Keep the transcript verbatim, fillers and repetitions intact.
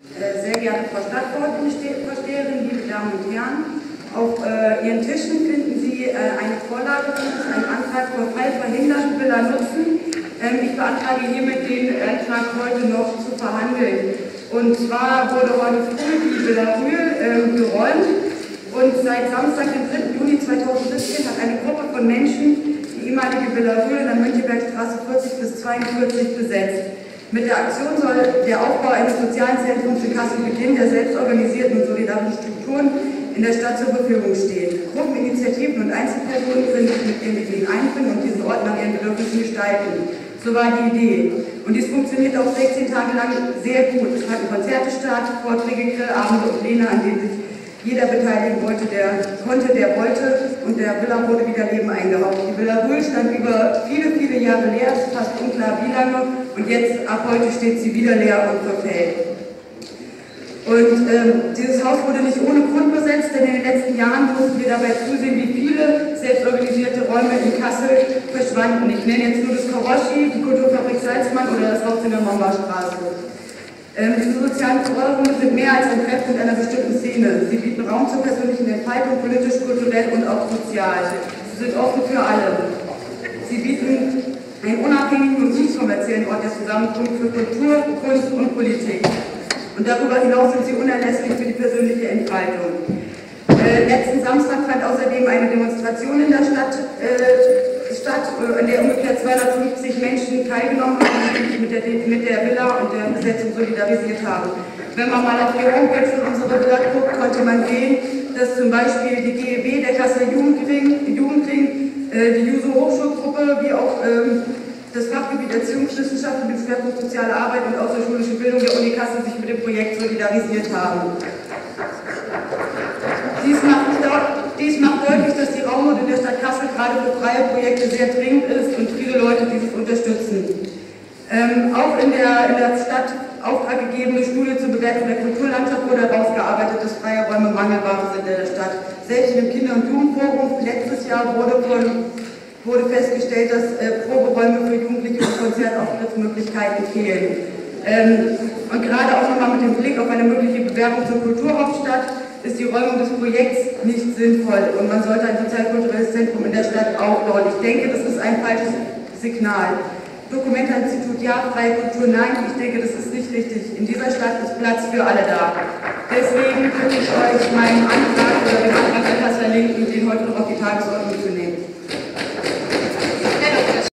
Sehr geehrte Frau Stadtvorsteherin, liebe Damen und Herren, auf äh, Ihren Tischen finden Sie äh, eine Vorlage, das ist ein Antrag für Fall verhindert Villa nutzen. Ähm, ich beantrage hiermit den Antrag heute noch zu verhandeln. Und zwar wurde heute früh die Villa Rühl ähm, geräumt und seit Samstag, dem dritten Juni zweitausendsiebzehn, hat eine Gruppe von Menschen die ehemalige Villa Rühl in der Mönckebergstraße vierzig bis zweiundvierzig besetzt. Mit der Aktion soll der Aufbau eines sozialen Zentrums in Kassel beginnen, der selbstorganisierten und solidarischen Strukturen in der Stadt zur Verfügung steht. Gruppeninitiativen und Einzelpersonen können sich mit ihren Ideen einbringen und diesen Ort nach ihren Bedürfnissen gestalten. So war die Idee. Und dies funktioniert auch sechzehn Tage lang sehr gut. Es fanden Konzerte statt, Vorträge, Grillabende und Pläne, an denen sich jeder beteiligen wollte, der konnte, der wollte, und der Villa wurde wieder Leben eingehaucht. Die Villa Rühl stand über viele, viele Jahre leer, es ist fast unklar wie lange, und jetzt, ab heute, steht sie wieder leer und verfällt. Und ähm, dieses Haus wurde nicht ohne Grund besetzt, denn in den letzten Jahren mussten wir dabei zusehen, wie viele selbstorganisierte Räume in Kassel verschwanden. Ich nenne jetzt nur das Karoshi, die Kulturfabrik Salzmann oder das Haus in der Momba-Straße. Ähm, diese sozialen Räume sind mehr als ein Treffpunkt einer bestimmten Szene. Sie bieten Raum zur persönlichen Entfaltung, politisch, kulturell und auch sozial. Sie sind offen für alle. Sie bieten einen unabhängigen und nicht kommerziellen Ort der Zusammenkunft für Kultur, Kunst und Politik. Und darüber hinaus sind sie unerlässlich für die persönliche Entfaltung. Äh, letzten Samstag fand außerdem eine Demonstration in der Stadt äh, statt, an der ungefähr zweihundertfünfzig Menschen teilgenommen haben, die sich mit der, mit der Villa und der Besetzung solidarisiert haben. Wenn man mal auf die Homepage von unserer Villa guckt, konnte man sehen, dass zum Beispiel die G E W, der Kasseler Jugendring, Jugendring äh, die Juso Hochschulgruppe, wie auch ähm, das Fachgebiet Erziehungswissenschaft mit dem Schwerpunkt Soziale Arbeit und außerschulische Bildung der Uni Kassel sich mit dem Projekt solidarisiert haben. Dies macht, dies macht deutlich, dass die Raumnot in der Stadt Kassel gerade für freie Projekte sehr dringend ist und viele Leute dieses unterstützen. Ähm, auch in der, in der Stadt Auftrag gegebene Studie zur Bewertung der Kulturlandschaft wurde herausgearbeitet, dass freie Räume Mangelware sind in der Stadt. Selbst in dem Kinder- und Jugendforum letztes Jahr wurde, von, wurde festgestellt, dass äh, Proberäume für Jugendliche und Konzertaufenthaltsmöglichkeiten fehlen. Ähm, und gerade auch nochmal mit dem Blick auf eine mögliche Bewerbung zur Kulturhauptstadt ist die Räumung des Projekts nicht sinnvoll und man sollte ein sozial-kulturelles Zentrum in der Stadt aufbauen. Ich denke, das ist ein falsches Signal. Dokumenta-Institut ja, freie Kultur nein, ich denke, das ist nicht richtig. In dieser Stadt ist Platz für alle da. Deswegen bitte ich euch, meinen Antrag oder den Antrag der Kasseler Linken, den heute noch auf die Tagesordnung zu nehmen.